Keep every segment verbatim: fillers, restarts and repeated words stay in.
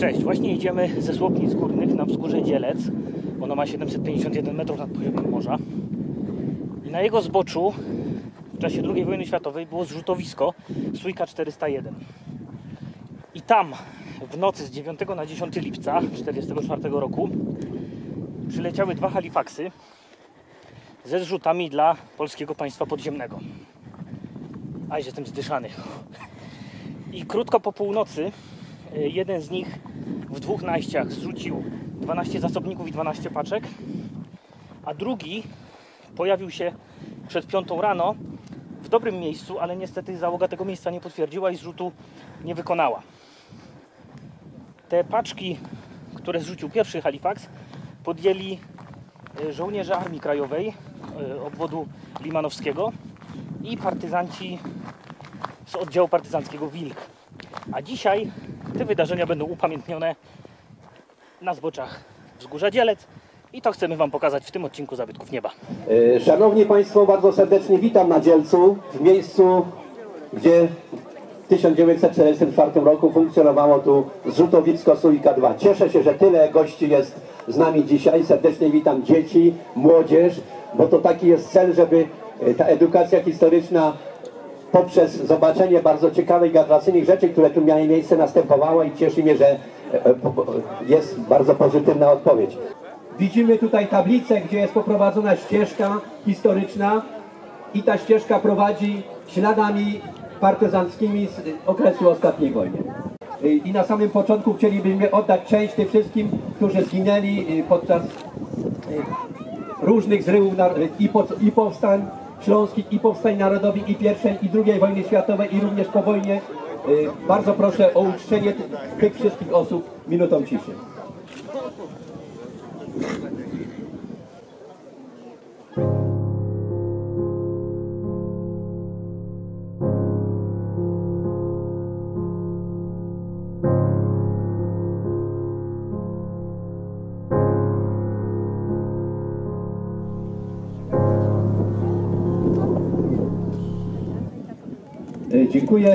Cześć, właśnie idziemy ze Słopnic Górnych na wzgórze Dzielec. Ono ma siedemset pięćdziesiąt jeden metrów nad poziomem morza. I na jego zboczu w czasie drugiej wojny światowej było zrzutowisko Sójka czterysta jeden. I tam w nocy z dziewiątego na dziesiąty lipca tysiąc dziewięćset czterdziestego czwartego roku przyleciały dwa halifaksy ze zrzutami dla polskiego państwa podziemnego. A jestem zdyszany. I krótko po północy jeden z nich w dwóch najściach zrzucił dwanaście zasobników i dwanaście paczek, a drugi pojawił się przed piątą rano w dobrym miejscu, ale niestety załoga tego miejsca nie potwierdziła i zrzutu nie wykonała. Te paczki, które zrzucił pierwszy Halifax, podjęli żołnierze Armii Krajowej obwodu limanowskiego i partyzanci z oddziału partyzanckiego Wilk. A dzisiaj te wydarzenia będą upamiętnione na zboczach wzgórza Dzielec i to chcemy Wam pokazać w tym odcinku Zabytków Nieba. Szanowni Państwo, bardzo serdecznie witam na Dzielcu, w miejscu, gdzie w tysiąc dziewięćset czterdziestym czwartym roku funkcjonowało tu zrzutowisko Sójka dwa. Cieszę się, że tyle gości jest z nami dzisiaj. Serdecznie witam dzieci, młodzież, bo to taki jest cel, żeby ta edukacja historyczna poprzez zobaczenie bardzo ciekawych i atrakcyjnych rzeczy, które tu miały miejsce, następowało i cieszy mnie, że jest bardzo pozytywna odpowiedź. Widzimy tutaj tablicę, gdzie jest poprowadzona ścieżka historyczna i ta ścieżka prowadzi śladami partyzanckimi z okresu ostatniej wojny. I na samym początku chcielibyśmy oddać cześć tym wszystkim, którzy zginęli podczas różnych zryłów i, po, i powstań śląskich, i powstań narodowych, i pierwszej, i drugiej wojny światowej, i również po wojnie. Bardzo proszę o uczczenie tych wszystkich osób minutą ciszy. Dziękuję.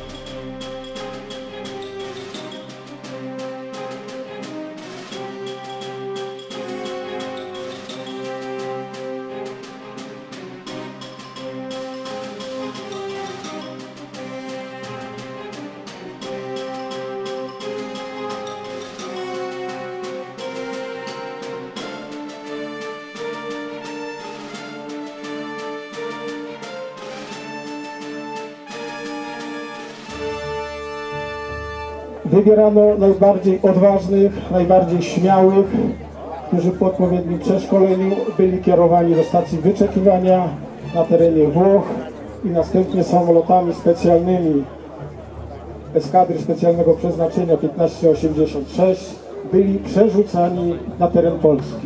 Wybierano najbardziej odważnych, najbardziej śmiałych, którzy po odpowiednim przeszkoleniu byli kierowani do stacji wyczekiwania na terenie Włoch i następnie samolotami specjalnymi eskadry specjalnego przeznaczenia piętnaście osiemdziesiąt sześć byli przerzucani na teren Polski.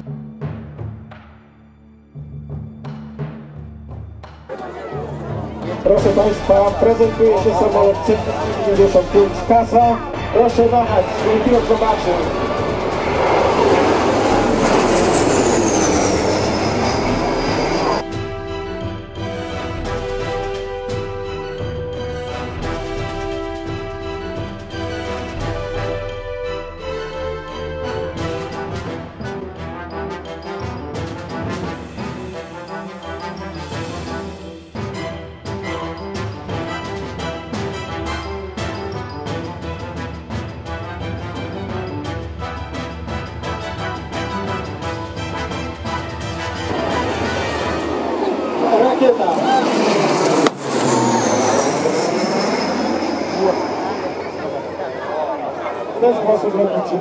Proszę Państwa, prezentuje się samolot C dziewięćdziesiąt pięć Kasa. Proszę machać, swój pilot zobaczy. Rakieta. W ten sposób robicie.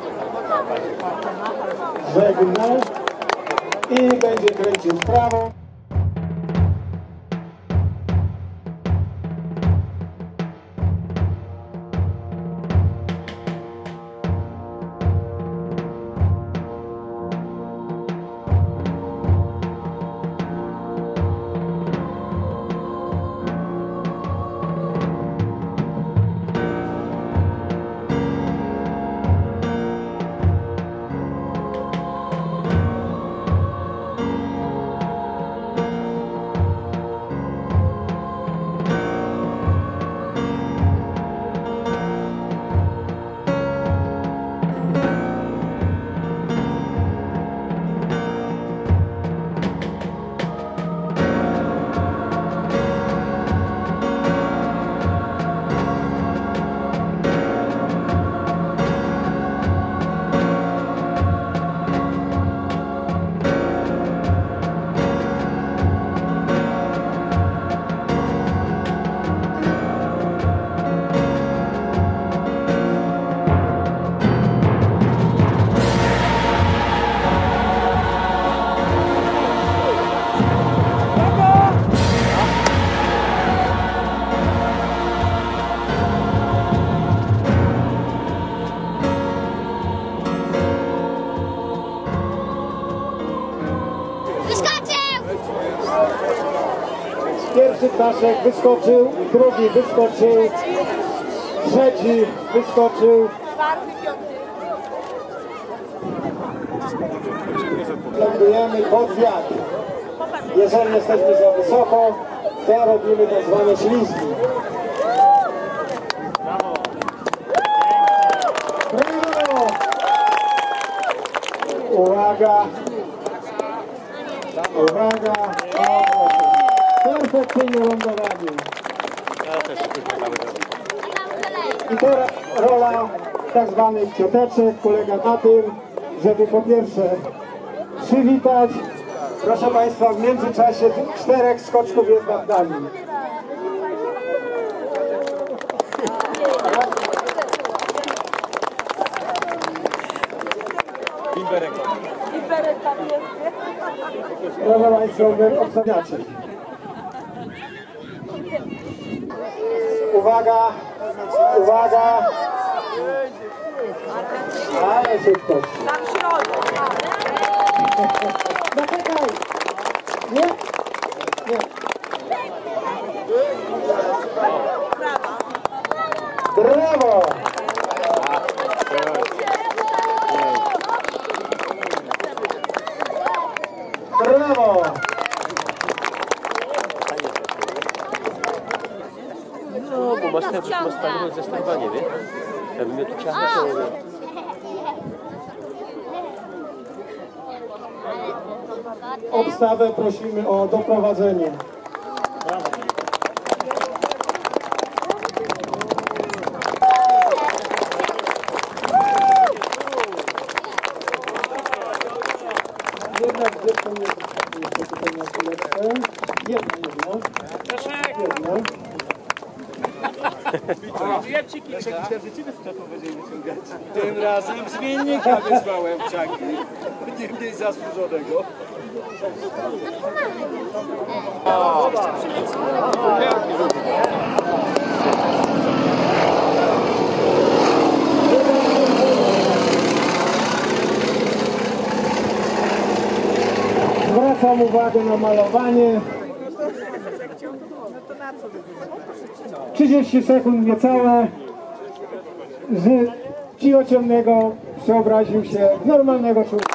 Żegnał i będzie kręcił w prawo. Staszek wyskoczył, drugi wyskoczył, trzeci wyskoczył. Lądujemy pod wiatr. Jeżeli jesteśmy za wysoko, to robimy tak zwane ślizgi. Brawo! Uwaga! Uwaga! Perfekcyjne lądowanie. I teraz rola tak zwanych cioteczek polega na tym, żeby po pierwsze przywitać. Proszę Państwa, w międzyczasie czterech skoczków jest nad nami. Proszę Państwa, my obstawiacie. Uwaga, uwaga. Ale szybkość. Zaczekaj. Nie? Nie. Brawo! Brawo! No, bo masz ten masz zestawanie, nie? Ja bym miał tu ciachę, to... Obstawę prosimy o doprowadzenie. Jednak zresztą nie jeszcze tutaj na chwileczkę. Jedna, jedna. Jedna. Tym razem zmiennika wysłałem w czaki. Nie mniej zasłużonego. Zwracam uwagę na malowanie. trzydzieści sekund niecałe. Z ciociemnego przeobraził się w normalnego człowieka.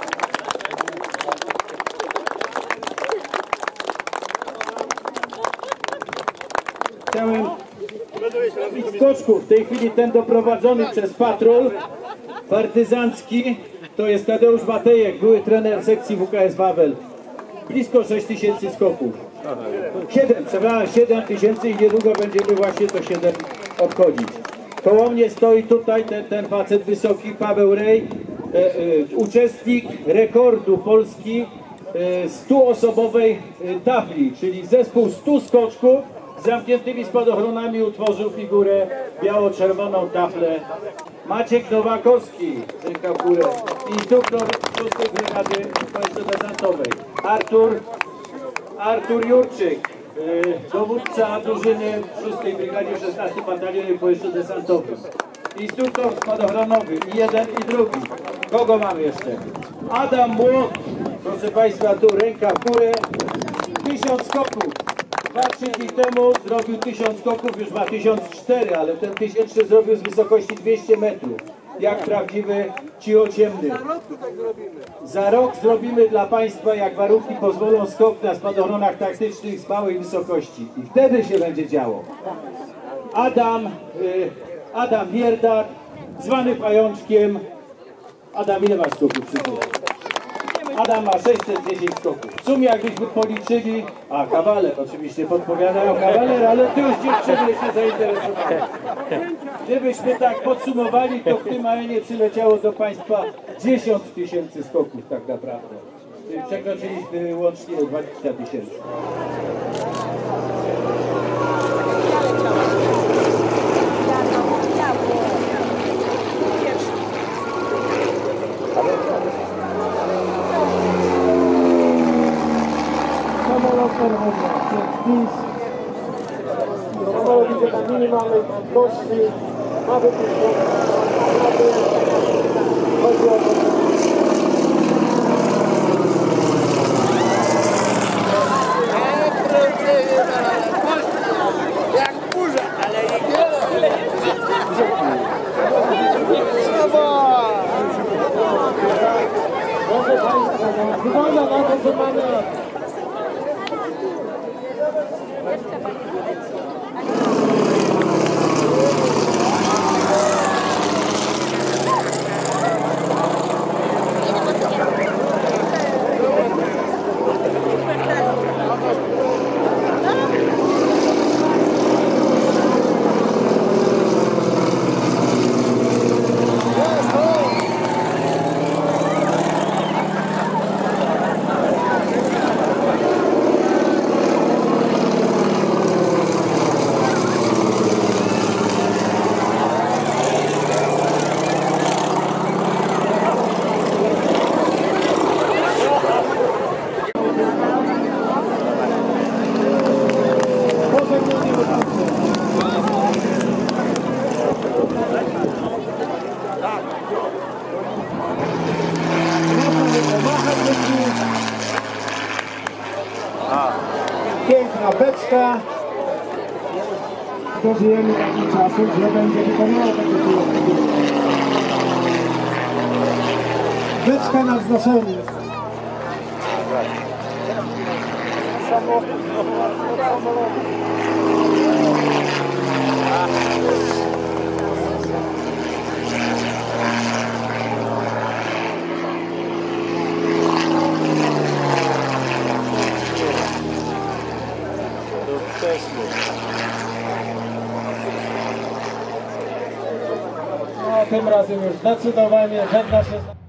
Chciałem skoczków. W tej chwili ten doprowadzony przez patrol partyzancki to jest Tadeusz Matejek, były trener sekcji W K S Wawel. Blisko sześć tysięcy skoków. siedem, przepraszam, siedem tysięcy i niedługo będziemy właśnie to siedem obchodzić. Koło mnie stoi tutaj ten, ten facet wysoki, Paweł Rej, e, e, uczestnik rekordu Polski e, stuosobowej e, tafli, czyli zespół stu skoczków z zamkniętymi spadochronami utworzył figurę biało-czerwoną taflę. Maciek Nowakowski, ręka w górę, instruktor szóstej Brygady Powietrzno-Desantowej. Artur, Artur Jurczyk, y, dowódca drużyny szóstej Brygadzie szesnastego Batalionie Powietrzno-Desantowym. Instruktor spadochronowy, i jeden i drugi. Kogo mamy jeszcze? Adam Młot, proszę Państwa, tu ręka w górę, tysiąc skoków. Dwa, trzy dni temu zrobił tysiąc skoków, już ma tysiąc cztery, ale ten tysięczny zrobił z wysokości dwieście metrów. Jak prawdziwy ciociemny. Za rok zrobimy dla Państwa, jak warunki pozwolą, skok na spadochronach taktycznych z małej wysokości. I wtedy się będzie działo. Adam, y, Adam Wierdat, zwany Pajączkiem. Adam, ile masz skoków przy tym? Adam ma sześćset dziesięć skoków. W sumie jakbyśmy policzyli, a kawaler oczywiście podpowiadają kawaler, ale tu już dziewczyny się zainteresowały. Gdybyśmy tak podsumowali, to w tym arenie przyleciało do Państwa dziesięć tysięcy skoków tak naprawdę. Czyli przekroczyliśmy łącznie dwadzieścia tysięcy. Samolot czerwony, PiS. Samolot idzie na minimalnej prędkości. Ma wypuszczone. Chodzi o to. Nie, Uwaga na to, co mamy. Piękna beczka. Dożyjemy takich czasów, że będzie wykonała takie piłki. Beczka na wznoszenie. Samochód. No, tym razem już zdecydowanie żegna się.